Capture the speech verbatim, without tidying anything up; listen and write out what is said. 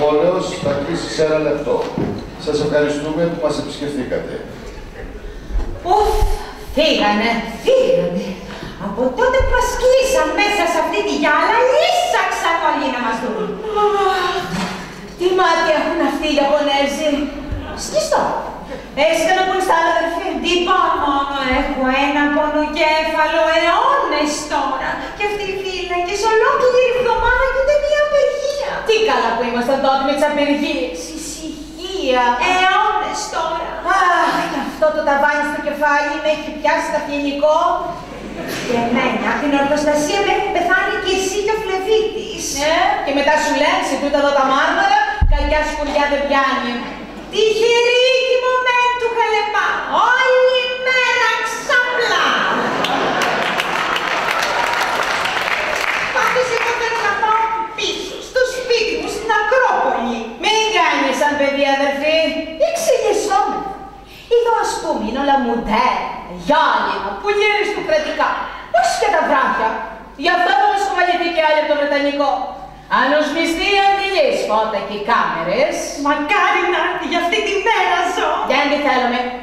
πόλεως θα κλείσει σε ένα λεπτό. Σας ευχαριστούμε που μας επισκεφθήκατε. Ουφ, φύγανε, φύγανε. Από τότε που μας κλείσαν μέσα σε αυτή τη γυάλα, ήσαξαν όλοι να μας δουν. Τι μάτια έχουν αυτοί οι Ιαπωνέζοι. Σκιστό. Έχεις κανένα πόνο στα άλλα, αδερφή? Τίποτα, μόνο έχω ένα πονοκέφαλο αιώνες τώρα. Και αυτή η φίλα και σε ολόκληρη εβδομάδα και ούτε μία απεργία. Τι καλά που ήμασταν τότε με τις απεργίες. Ησυχία. Αιώνες τώρα. Αχ, και αυτό το ταβάνι στο κεφάλι με έχει πιάσει ταφιενικό. Και εμένα, την ορθοστασία με έχουν πεθάνει και εσύ και ο Φλεβίτης. Ε, και μετά σου λένε σε τούτα εδώ τα μάρμαρα, κακιά σκουριά δεν πιάνει. Τυχερή κοιμωμένη του Χαλεπά, όλη μέρα ξαπλά. Πάντως εγώ θέλω να πάω πίσω, στο σπίτι μου, στην Ακρόπολη. Μην κάνεις σαν παιδί, αδερφή, εξηγεσόμεθα. Εδώ ας πούμε είναι όλα μοντέρνα, γυάλινα, πουλιέρες του κρατικά. Όχι και τα βράχια. Γι' αυτό θα μας χωμαλιθεί και άλλοι από το Βρετανικό. Αν ως μισθή αντιλείς φώτα και κάμερες. Μακάρι να έρθει για αυτή τη μέρα ζω. Δεν τη θέλουμε.